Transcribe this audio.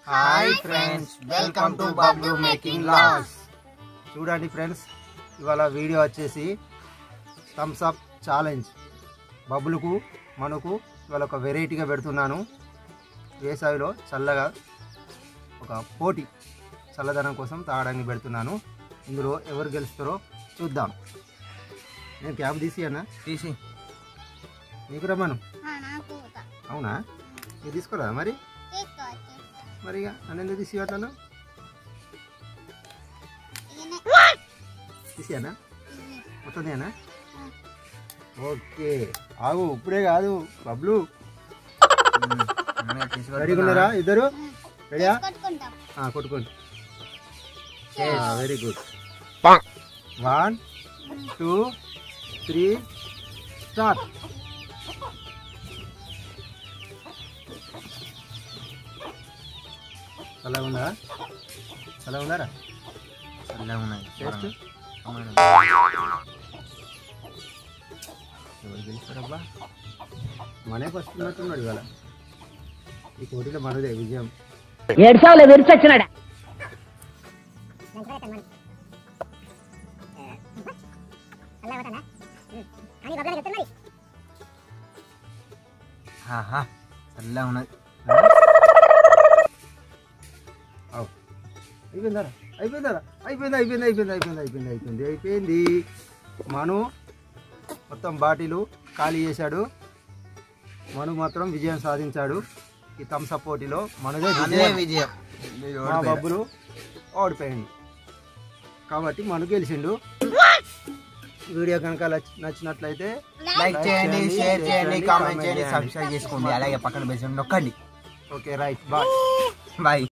Hi friends, welcome to Bablu making logs. చూడండి friends, ఇవాళ video వచ్చేసి థమ్స్ అప్ ఛాలెంజ్. బబ్బులకు మనకు ఇవాళ ఒక వెరైటీగా పెడుతున్నాను. వేసవిలో చల్లగా ఒక పోటీ చల్లదనం కోసం తాగడానికి పెడుతున్నాను. ఇందులో ఎవరు గెలుస్తారో చూద్దాం. నేను క్యాబ్ తీసి అన్న తీసి నీకు రమ్మను. అవునా, మీరు తీసుకోరా మరి? మరి నన్ను ఎందుకు తీసి అట్లా తీసియానా? మొత్తమేనా? ఓకే, ఆగు, ఇప్పుడే కాదు. బబ్లు రెడీగా ఉన్నారా ఇద్దరు? రెడీయా? కొట్టుకోండి. Very good. 1 2 3 స్టార్ట్. చల్లగా ఉందా? చల్లగా ఉందారా? చల్లగా ఉన్నాయి. టేస్ట్ ఎవరు గెలుస్తారబ్బా? మనే ఫస్ట్ ఉన్నట్టున్నాడు ఇవాళ. ఈ పోటీలో మనదే విజయం. ఏడ్చావులే విరిచొచ్చినాడా? చల్లగా ఉన్నది. అయిపోయింది. మను మొత్తం బాటిలు ఖాళీ చేశాడు. మను మాత్రం విజయం సాధించాడు ఈ థమ్స్ అప్ పోటీలో. మనదే విజయం. మా బబ్బులు ఓడిపోయింది కాబట్టి మను గెలిచిండు. వీడియో కనుక నచ్చినట్లయితే లైక్ చేయండి, షేర్ చేయండి, కామెంట్ చేయండి, సబ్స్క్రైబ్ చేసుకోండి, అలాగే పక్కన బెల్ నొక్కండి. Okay, right, bye.